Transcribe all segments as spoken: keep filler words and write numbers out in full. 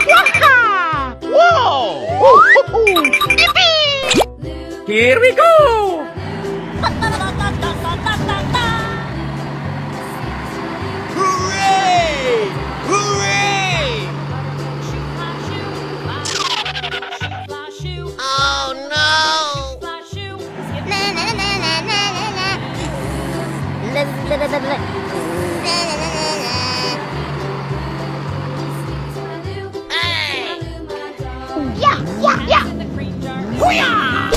Waha! Whoa! Yippee! Here we go! Hooray! Hooray! Oh no! Na na na na na na na. La la la la la. Na na na na na. Hey! Yeah, yeah, yeah. Hoo-yah!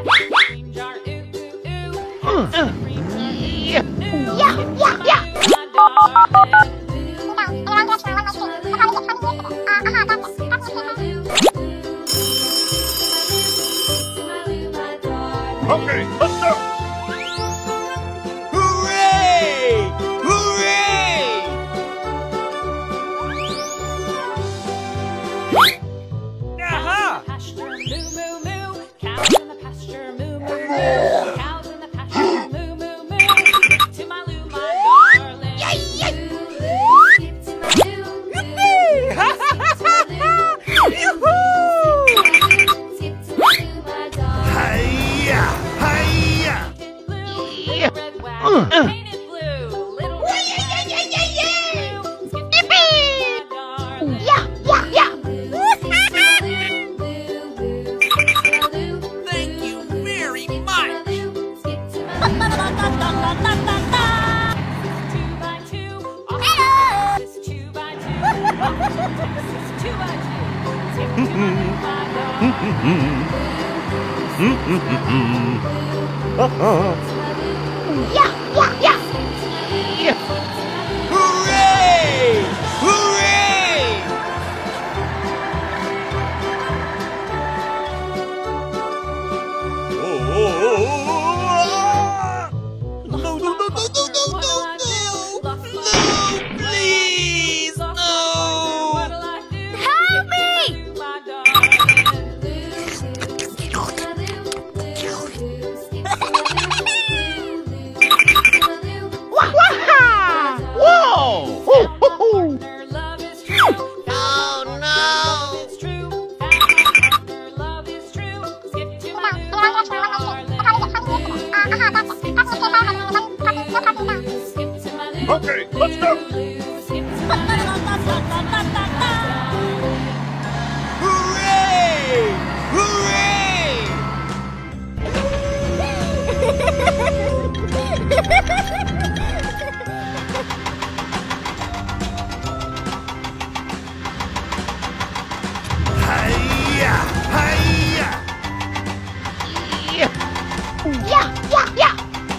Uh, uh. Yeah. Yeah, yeah, yeah. Okay, let's go! Hooray! Hooray! Aha! Pasture, moo, moo, moo. Cows in the pasture, moo, moo, moo. Cows in the pasture, moo, moo, moo. Skip to my loo, my darling. Yeah, yeah. Skip to my loo, loo. Yoo-hoo! Skip to my loo, my darling. Hiya! Hiya! Painted blue, Yeah. little red Uh, wagon. uh. Painted blue, little Yeah, red yeah, yeah, yeah, yeah, yeah. wagon. Skip to my loo, my darling. Yeah, yeah, yeah. Thank you very much! Yeah, yeah, yeah. Hooray! Hooray! No, no, no, no, no, no, no, no! No, please! No! Help me! Waha! Whoa! Hoo, hoo, hoo. Oh no! Okay, let's go! Hooray! Hooray! Hiya! Hiya! Yeah. Yeah, yeah, yeah.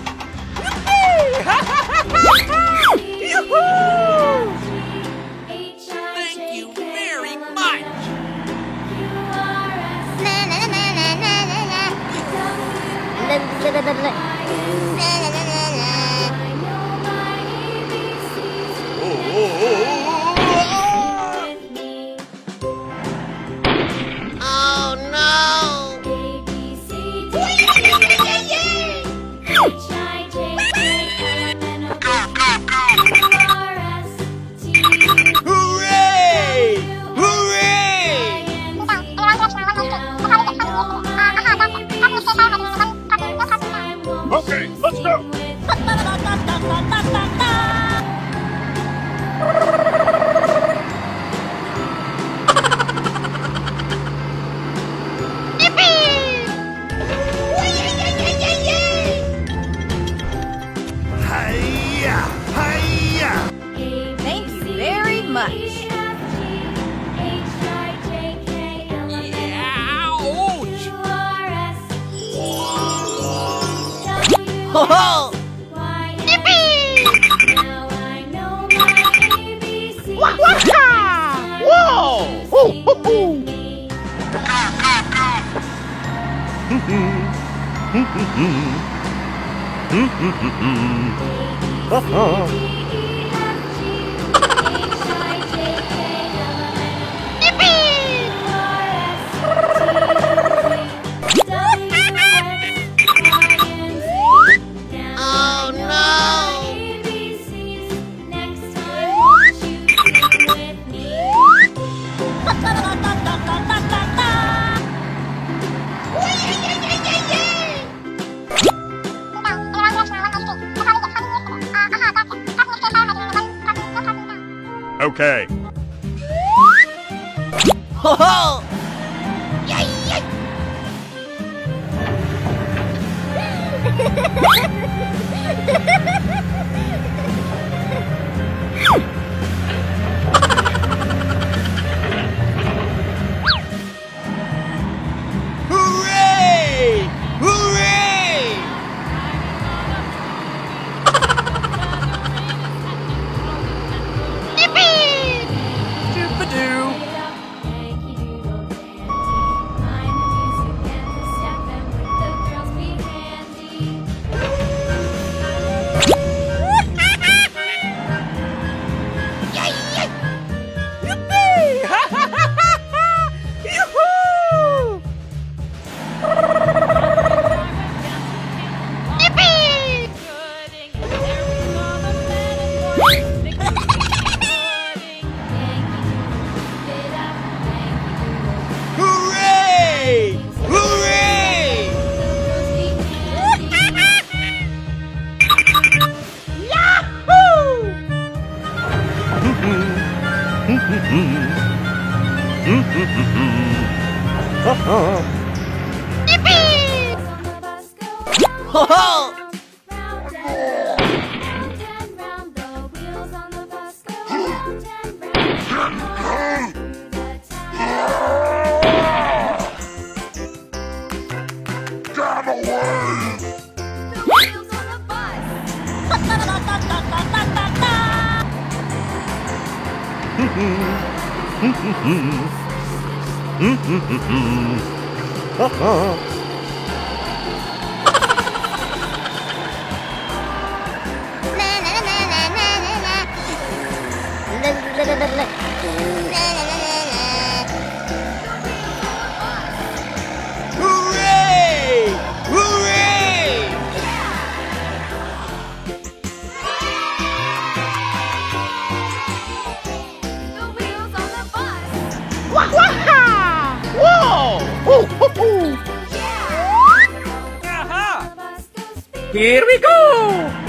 Yoo-hoo! Thank you very much! Na na na na na na na na. La la la la la. Na na na na na. Oh no! Hooray! Hooray! Okay, let's go! Hiya! Hiya! Thank you very much. Ouch! Ho ho! Waha! Whoa! Hoo, hoo, hoo. Oh no! Next time, won't you sing with me? Okay. Ho ho! Hooray! Hooray! Doop-a-doo! Yoo-hoo! Hooray! Hooray! Ho ho! Hooray! Hooray! Whoa! Hoo, hoo, hoo. Aha! Here we go!